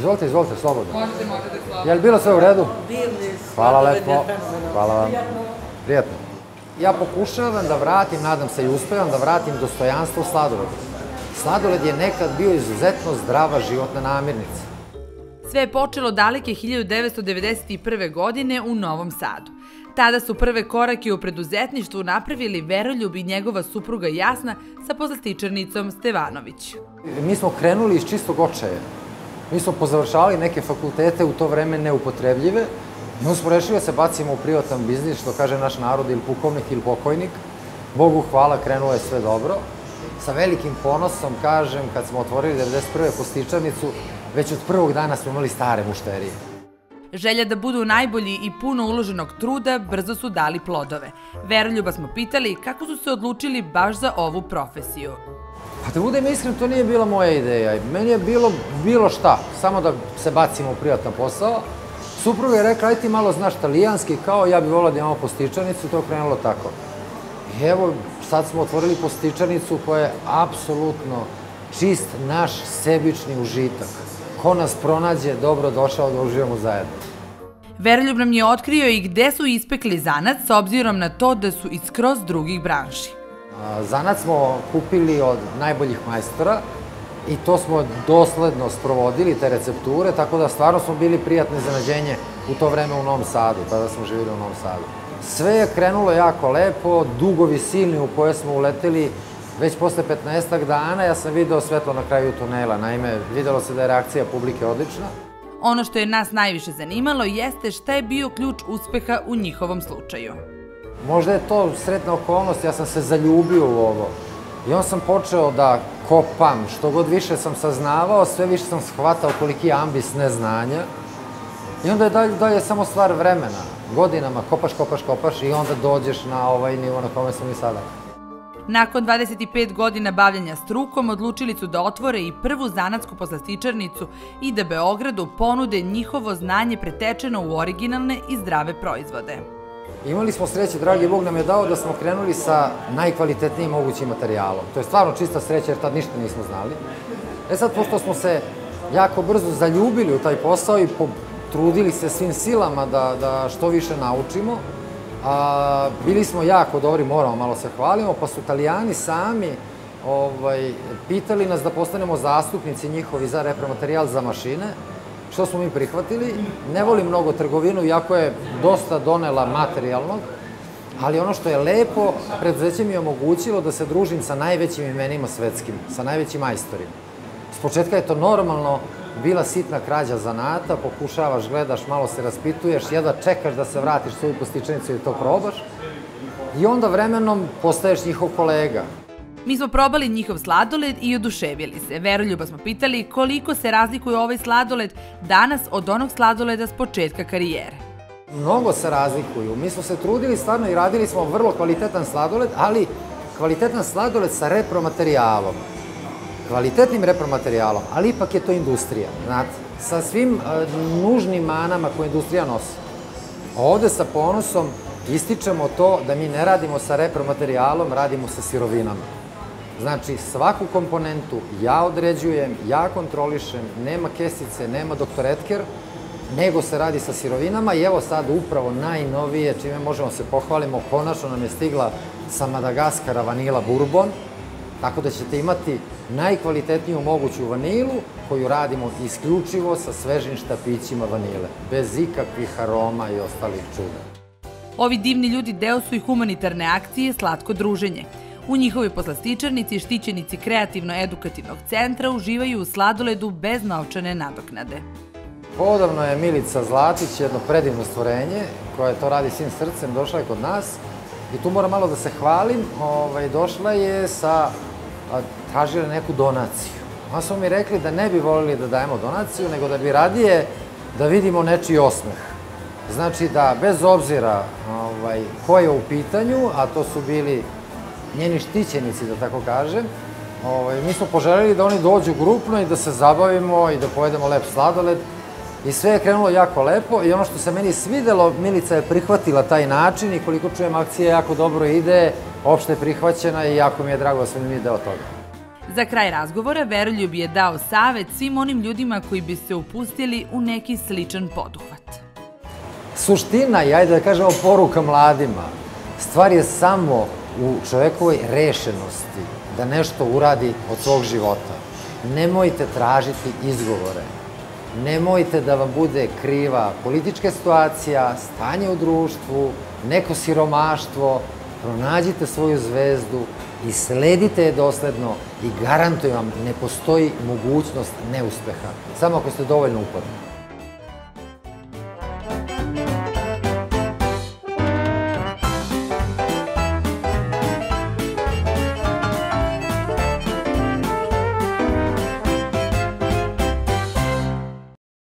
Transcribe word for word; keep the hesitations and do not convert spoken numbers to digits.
Izvolite, izvolite, slobodno. Možete, možete slobodno. Je li bilo sve u redu? Divni, Hvala sladoled lepo. je fenomenalan. Hvala vam. Prijatno. Ja pokušavam da vratim, nadam se i uspevam, da vratim dostojanstvo sladoledu. Sladoled je nekad bio izuzetno zdrava životna namirnica. Sve je počelo daleke hiljadu devetsto devedeset prve. godine u Novom Sadu. Tada su prve korake u preduzetništvu napravili Veroljub i njegova supruga Jasna sa poslastičarnicom Stevanović. Mi smo krenuli iz čistog očaja. Mi smo pozavršavali neke fakultete u to vreme neupotrebljive i onda smo rešili da se bacimo u privatan biznis, što kaže naš narod, ili pukovnik ili pokojnik. Bogu hvala, krenulo je sve dobro. Sa velikim ponosom kažem, kad smo otvorili devedeset prve poslastičarnicu, već od prvog dana smo imali stare mušterije. Želja da budu najbolji i puno uloženog truda brzo su dali plodove. Veroljuba smo pitali kako su se odlučili baš za ovu profesiju. Pa da budem iskren, to nije bila moja ideja. Meni je bilo bilo šta, samo da se bacimo u privatan posao. Supruga je rekla, aj ti malo znaš talijanski, kao ja bih volila da imamo poslastičarnicu, to je krenulo tako. I evo, sad smo otvorili poslastičarnicu koja je apsolutno čist naš sebični užitak. Ko nas pronađe, dobro došao da uživamo zajedno. Veroljub nam je otkrio i gde su ispekli zanac s obzirom na to da su iz skroz drugih branši. Zanac smo kupili od najboljih majstora i to smo dosledno sprovodili, te recepture, tako da stvarno smo bili prijatno iznenađenje u to vreme u Novom Sadu, tada smo živjeli u Novom Sadu. Sve je krenulo jako lepo, dugovi silni u koje smo uleteli. Već posle petnaestak dana ja sam video svetlo na kraju tunela. Naime, videlo se da je reakcija publike odlična. Ono što je nas najviše zanimalo jeste šta je bio ključ uspeha u njihovom slučaju. Možda je to sretna okolnost, ja sam se zaljubio u ovo. I onda sam počeo da kopam, što god više sam saznavao, sve više sam shvatao koliki je ambis neznanja. I onda je dalje samo stvar vremena. Godinama kopaš, kopaš, kopaš i onda dođeš na ovaj nivo na kome smo mi sada. Nakon dvadeset pet godina bavljanja strukom, odlučili su da otvore i prvu zanatsku poslastičarnicu i da Beogradu ponude njihovo znanje pretečeno u originalne i zdrave proizvode. Imali smo sreće, dragi Bog nam je dao da smo krenuli sa najkvalitetnijim mogućim materijalom. To je stvarno čista sreća jer tad ništa nismo znali. E sad, pošto smo se jako brzo zaljubili u taj posao i trudili se svim silama da što više naučimo, bili smo jako dobri, moramo malo se hvalimo, pa su Italijani sami pitali nas da postanemo zastupnici njihovi za repromaterijal za mašine, što smo mi prihvatili. Ne volim mnogo trgovinu, iako je dosta donela materijalnog, ali ono što je lepo, preduzeće mi je omogućilo da se družim sa najvećim imenima svetskim, sa najvećim majstorima. S početka je to normalno bila sitna krađa zanata, pokušavaš, gledaš, malo se raspituješ, jedva čekaš da se vratiš svoju poslastičarnicu i to probaš i onda vremenom postaješ njihov kolega. Mi smo probali njihov sladoled i oduševili se. Veroljuba smo pitali koliko se razlikuje ovaj sladoled danas od onog sladoleda s početka karijere. Mnogo se razlikuju. Mi smo se trudili stvarno i radili smo vrlo kvalitetan sladoled, ali kvalitetan sladoled sa repromaterijalom. Kvalitetnim repromaterijalom, ali ipak je to industrija, znate, sa svim nužnim manama koje industrija nosi. Ovde sa ponosom ističemo to da mi ne radimo sa repromaterijalom, radimo sa sirovinama. Znači, svaku komponentu ja određujem, ja kontrolišem, nema kesice, nema doktor Etker, nego se radi sa sirovinama i evo sad upravo najnovije, čime možemo se pohvalimo, konačno nam je stigla sa Madagaskara vanila bourbon, tako da ćete imati najkvalitetniju moguću vanilu koju radimo isključivo sa svežim štapićima vanile, bez ikakvih aroma i ostalih čuda. Ovi divni ljudi deo su i humanitarne akcije Slatko druženje. U njihovoj poslastičarnici štićenici kreativno-edukativnog centra uživaju u sladoledu bez novčane nadoknade. Odavno je Milica Zlatić jedno predivno stvorenje koje to radi svim srcem, došla je kod nas i tu moram malo da se hvalim, došla je sa, tražila neku donaciju. Onda smo mi rekli da ne bi volili da dajemo donaciju, nego da bi radije da vidimo nečiji osmeh. Znači da bez obzira ko je u pitanju, a to su bili njeni štićenici, da tako kažem, mi smo poželjeli da oni dođu grupno i da se zabavimo i da pojedemo lep sladoled. I sve je krenulo jako lepo i ono što se meni svidelo, Milica je prihvatila taj način i koliko čujem akcija jako dobro ide, opšte je prihvaćena i jako mi je drago da sam mi deo toga. Za kraj razgovora Veroljub je dao savet svim onim ljudima koji bi se upustili u neki sličan poduhvat. Suština, i ajde da kažemo poruka mladima, stvar je samo u čovekovoj rešenosti da nešto uradi od svog života. Nemojte tražiti izgovore. Nemojte da vam bude kriva politička situacija, stanje u društvu, neko siromaštvo. Pronađite svoju zvezdu i sledite je dosledno i garantujem vam, ne postoji mogućnost neuspeha, samo ako ste dovoljno uporni.